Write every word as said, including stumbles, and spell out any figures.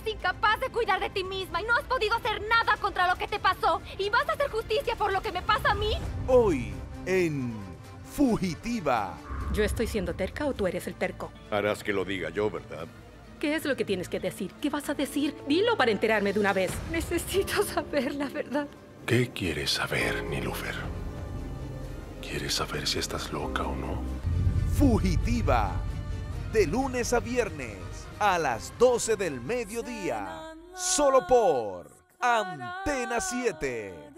Eres incapaz de cuidar de ti misma y no has podido hacer nada contra lo que te pasó. ¿Y vas a hacer justicia por lo que me pasa a mí? Hoy en Fugitiva. ¿Yo estoy siendo terca o tú eres el terco? Harás que lo diga yo, ¿verdad? ¿Qué es lo que tienes que decir? ¿Qué vas a decir? Dilo para enterarme de una vez. Necesito saber la verdad. ¿Qué quieres saber, Nilufer? ¿Quieres saber si estás loca o no? Fugitiva. De lunes a viernes a las doce del mediodía. Solo por Antena siete.